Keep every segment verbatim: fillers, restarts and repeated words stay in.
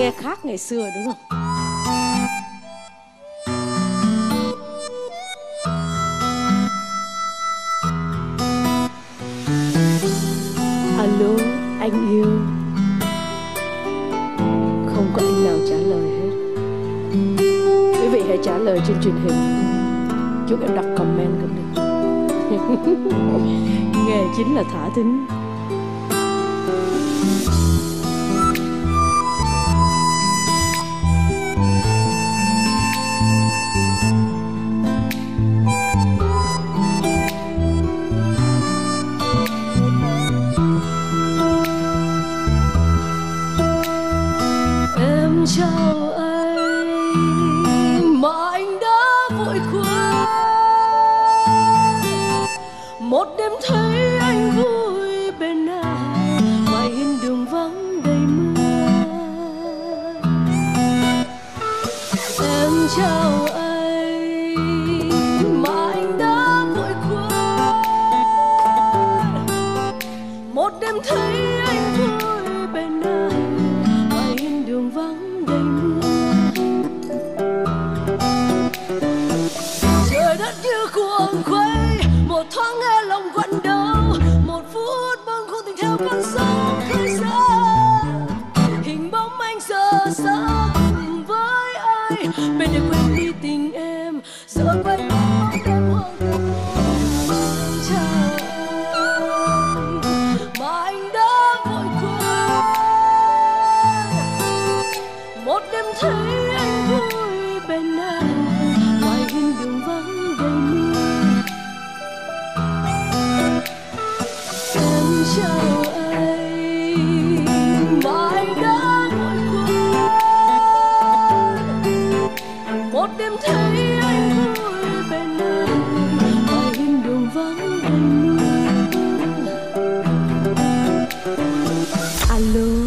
nghe khác ngày xưa đúng không? Alo, anh yêu. Không có anh nào trả lời hết. Quý vị hãy trả lời trên truyền hình. Chúc em đọc comment cũng được. Nghề chính là thả thính. Em chào anh mà anh đã vội quên. Một đêm thấy anh vui bên ai, ngoài hiên đường vắng đầy mưa. Em chào anh mà anh đã vội quên. Một đêm thấy anh vui bên ai, ngoài hiên đường vắng đầy mưa. Trời đất như cuồng quay, một thoáng nghe lòng quặn đau, một phút bâng khuâng tình theo con sóng khơi xa. Hình bóng anh giờ xa cùng với ai, bên để quên đi tình em, giờ quay bóng em hoang tưởng. Chào anh mà anh đã vội quên. Một đêm thấy anh vui bên ai, ngoài hiên đường vắng đầy mưa. Em chào anh mà anh đã vội quên. Một đêm thấy anh vui bên ai, ngoài hiên đường vắng đầy mưa. Alo,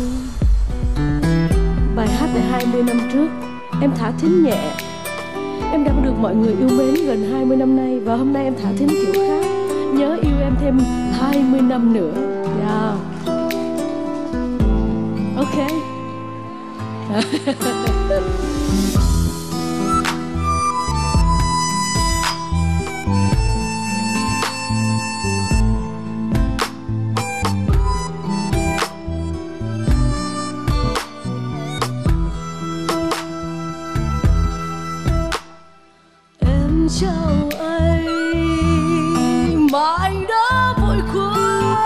bài hát này hai mươi năm trước em thả thính nhẹ. Em đã được mọi người yêu mến gần hai mươi năm nay, và hôm nay em thả thính kiểu khác. Nhớ yêu em thêm hai mươi năm nữa. Yeah. Ok. Em chào anh mà anh đã vội quên.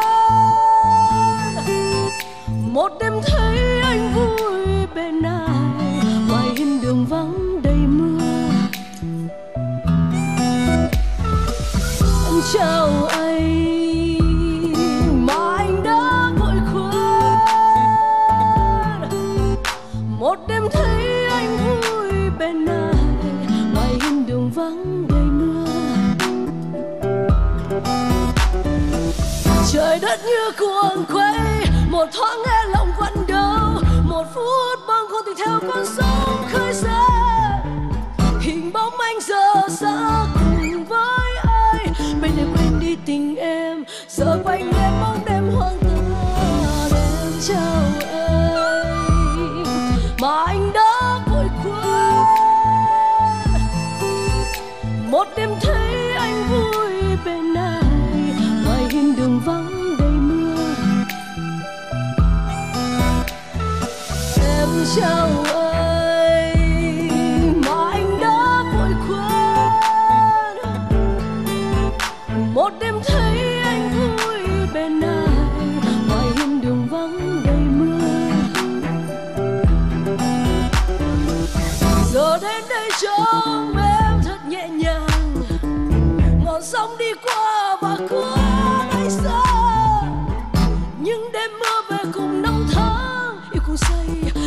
Một đêm thấy anh vui bên ai, ngoài hiên đường vắng đầy mưa. Em chào anh mà anh đã vội quên. Một đêm thấy anh vui bên ai, ngoài hiên đường vắng đầy mưa. Trời đất như cuồng quay, một thoáng nghe lòng quặn đau, một phút bâng khuâng tùy theo con sóng khơi xa. Hình bóng anh giờ xa cùng với ai, bên để quên đi tình em, giờ quanh em bóng đêm hoang tưởng. Em chào anh mà anh đã vội quên. Một đêm thấy anh vui bên ai, ngoài hiên đường vắng đầy mưa. Em chào anh mà anh đã vội quên. Một đêm thấy anh vui bên ai, ngoài hiên đường vắng đầy mưa. Giờ đến đây trông em thật nhẹ nhàng, ngọn sóng đi qua và qua bay xa. Nhưng đêm mưa về cùng năm tháng yêu cùng say,